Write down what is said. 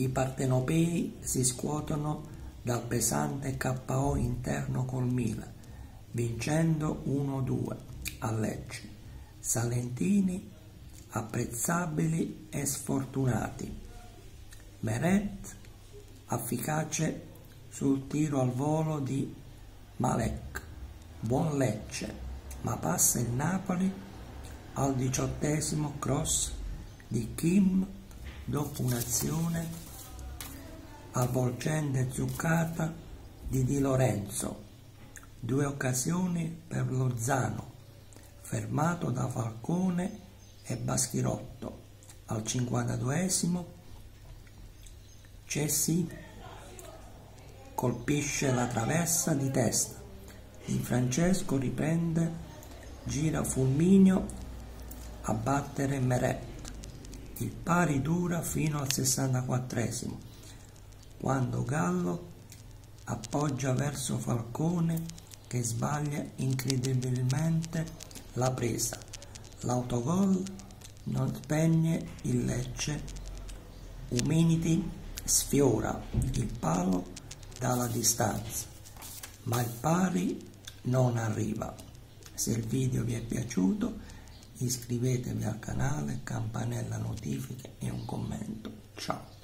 I partenopei si scuotono dal pesante KO interno col Milan, vincendo 1-2 a Lecce. Salentini apprezzabili e sfortunati. Meret efficace sul tiro al volo di Malek. Buon Lecce, ma passa il Napoli al 18° cross di Kim dopo un'azione avvolgente zuccata di Di Lorenzo. 2 occasioni per Lozano, fermato da Falcone e Baschirotto. Al 52° Cessi colpisce la traversa di testa. Di Francesco riprende, gira Fulmineo a battere Meret. Il pari dura fino al 64°, quando Gallo appoggia verso Falcone che sbaglia incredibilmente la presa. L'autogol non spegne il Lecce. Uminity sfiora il palo dalla distanza, ma il pari non arriva. Se il video vi è piaciuto, iscrivetevi al canale, campanella notifiche e un commento. Ciao!